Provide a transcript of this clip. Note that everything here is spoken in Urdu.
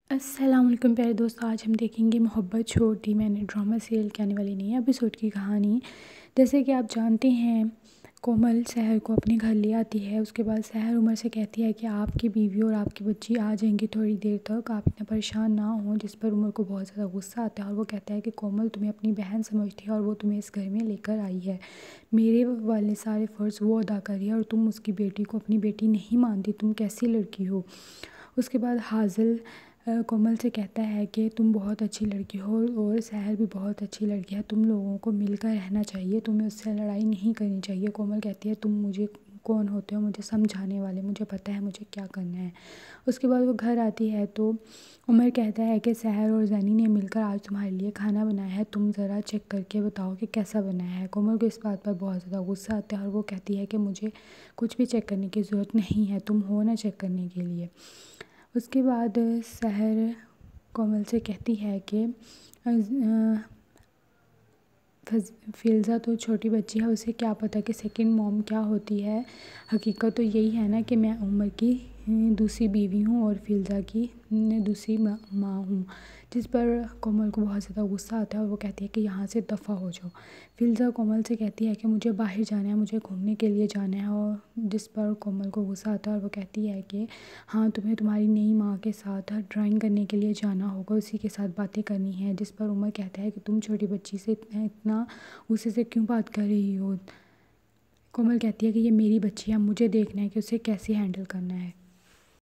السلام علیکم پیارے دوست، آج ہم دیکھیں گے محبت چھوٹی میں نے ڈرامہ سیریل کے آنے والی نئی ایپیسوڈ کی کہانی۔ جیسے کہ آپ جانتے ہیں، کومل سحر کو اپنے گھر لے آتی ہے۔ اس کے بعد سحر عمر سے کہتی ہے کہ آپ کی بیوی اور آپ کی بچی آ جائیں گی تھوڑی دیر تک، آپ اتنا پریشان نہ ہوں، جس پر عمر کو بہت زیادہ غصہ آتا ہے اور وہ کہتا ہے کہ کومل تمہیں اپنی بہن سمجھتی ہے اور وہ تمہیں اس گھر میں لے کر آئی ہے، میرے والے سارے فرض وہ ادا کر رہی ہے اور تم اس کی بیٹی کو اپنی بیٹی نہیں مانتی، تم کیسی لڑکی ہو۔ اس کے بعد حاصل کومل سے کہتا ہے کہ تم بہت اچھی لڑکی ہو اور سحر بھی بہت اچھی لڑکی ہے، تم لوگوں کو مل کر رہنا چاہیے، تمہیں اس سے لڑائی نہیں کرنی چاہیے۔ کومل کہتی ہے تم مجھے کون ہوتے ہو مجھے سمجھانے والے، مجھے پتہ ہے مجھے کیا کرنا ہے۔ اس کے بعد وہ گھر آتی ہے تو عمر کہتا ہے کہ سحر اور زینی نے مل کر آج تمہارے لیے کھانا بنایا ہے، تم ذرا چیک کر کے بتاؤ کہ کیسا بنا ہے۔ کومل کو اس بات پر بہت زیادہ غصہ آتا ہے اور وہ کہتی ہے کہ مجھے کچھ بھی چیک کرنے کی ضرورت نہیں ہے، تم ہو نا چیک کرنے کے لیے۔ اس کے بعد سحر کومل سے کہتی ہے کہ فلزہ تو چھوٹی بچی ہے، اسے کیا پتہ کہ سیکنڈ موم کیا ہوتی ہے، حقیقت تو یہی ہے نا کہ میں عمر کی دوسری بیوی ہوں اور فلزہ کی دوسری ماں ہوں، جس پر کومل کو بہت زیادہ غصہ آتا ہے اور وہ کہتی ہے کہ یہاں سے دفع ہو جاؤ۔ فلزہ کومل سے کہتی ہے کہ مجھے باہر جانا ہے، مجھے گھومنے کے لیے جانا ہے، اور جس پر کومل کو غصہ آتا ہے اور وہ کہتی ہے کہ ہاں تمہیں تمہاری نئی ماں کے ساتھ ڈرائنگ کرنے کے لیے جانا ہوگا، اسی کے ساتھ باتیں کرنی ہیں، جس پر عمر کہتا ہے کہ تم چھوٹی بچی سے اتنا غصے سے کیوں بات کر رہی ہو۔ کومل کہتی ہے کہ یہ میری بچی ہے، مجھے دیکھنا ہے کہ اسے کیسے ہینڈل کرنا ہے۔